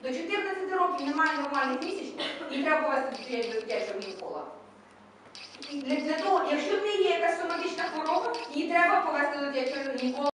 До 14 років немає нормальних місячних, її треба повести до дитячого гінеколога. Для того, якщо в неї є якась соматична хвороба, її треба повести до дитячого гінеколога.